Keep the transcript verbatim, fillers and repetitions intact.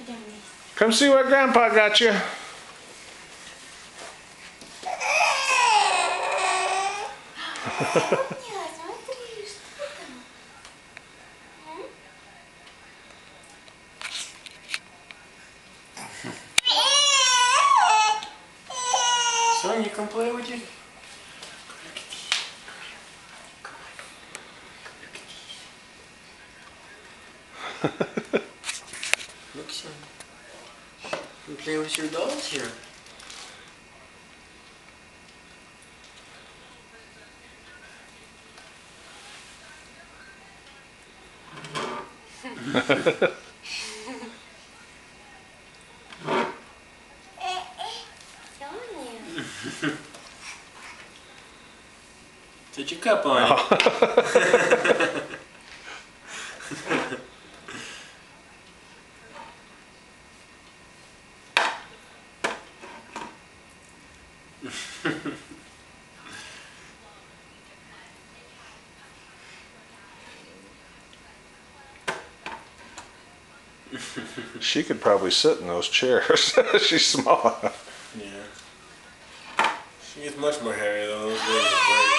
Come see what Grandpa got you. Son, you come play with you? Look, son. You play with your dolls here. Put your cup on it. She could probably sit in those chairs. She's small enough. Yeah. She is much more hairy though. Those legs are very